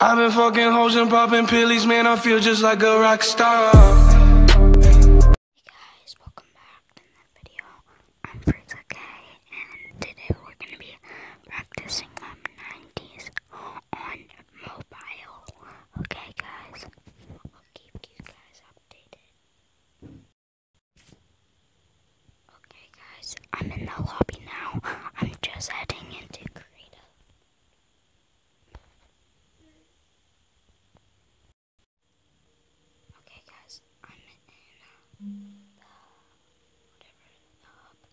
I've been fucking hoes and popping pillies, man, I feel just like a rock star. Hey guys, welcome back to another video. I'm Frieza, and today we're going to be practicing my 90s on mobile. Okay guys, I'll keep you guys updated. Okay guys, I'm in the lobby now. I'm just heading into creative. Okay guys, I'm in the hub.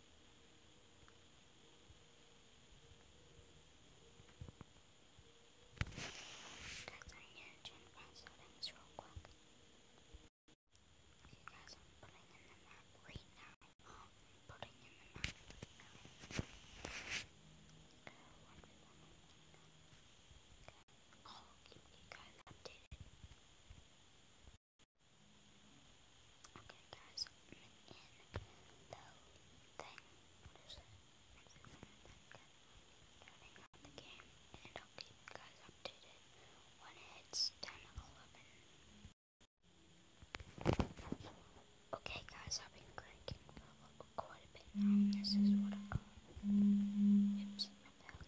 Guys, I'm gonna change my settings real quick. Okay guys, I'm putting in the map right now. Putting in the map right now. I'll keep you guys updated. Okay guys, I'm in the thing. What is it? Starting out the game, and I'll keep you guys updated when it hits 10:11. Okay guys, I've been cranking for quite a bit now, and this is what I got. Oops, I failed.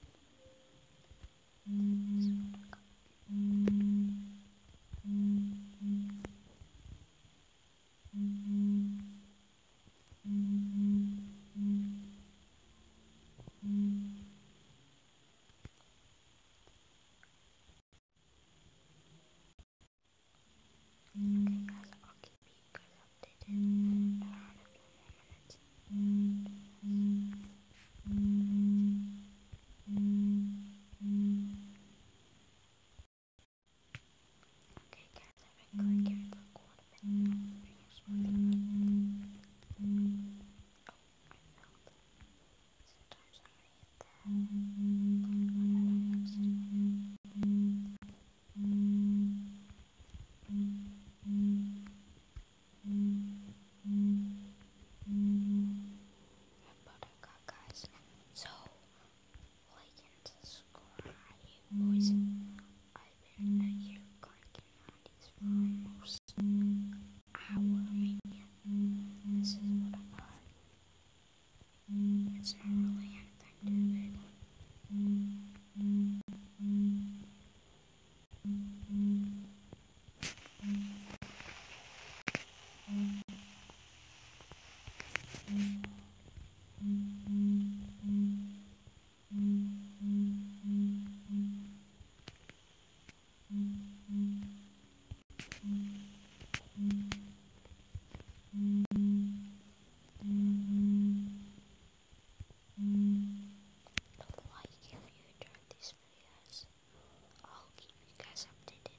This is what I got. Okay guys, I'll keep you guys updated around a few more minutes. Okay guys, I've been clicking for quite a bit now. Here's what I got. Oh, I failed. Sometimes when I hit that, but I got guys. So, like and subscribe, boys. I've been here cranking 90s for almost an hour, maybe. This is what I got. It's not really anything too big. Like if you enjoyed these videos. I'll keep you guys updated.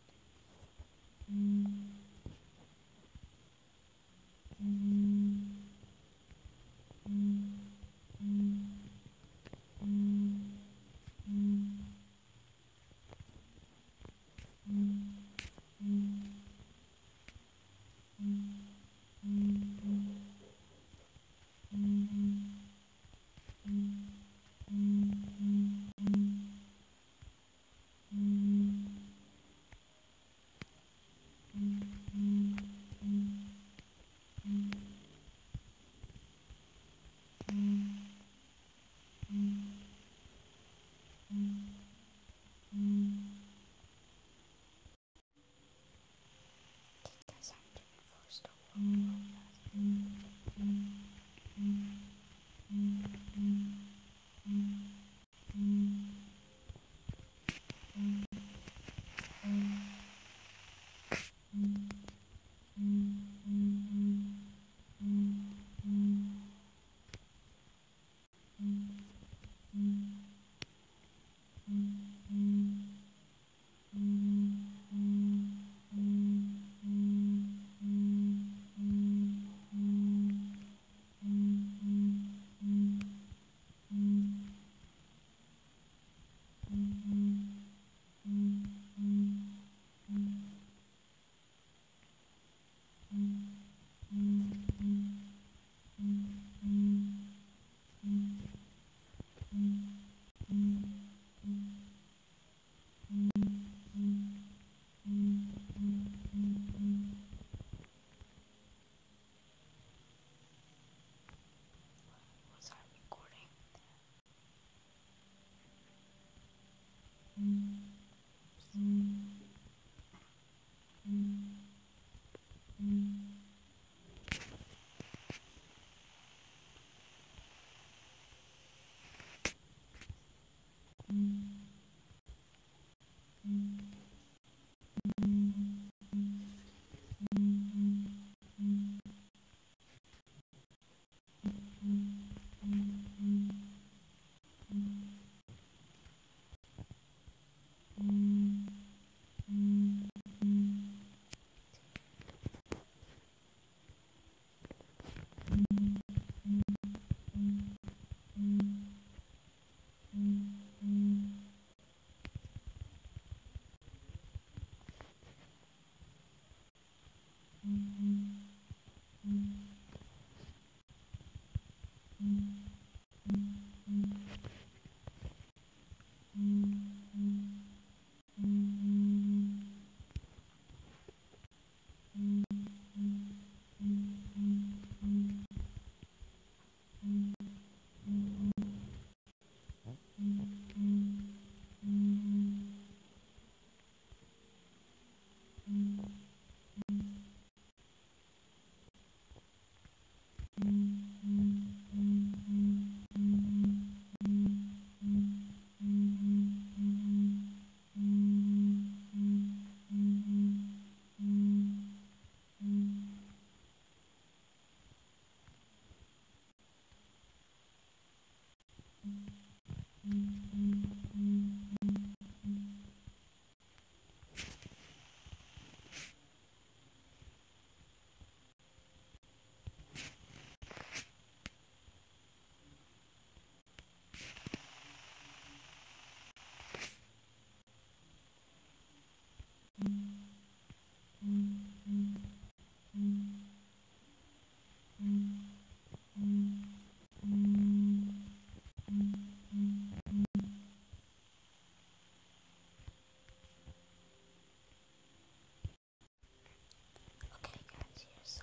Guys, I'm doing first of all.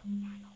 final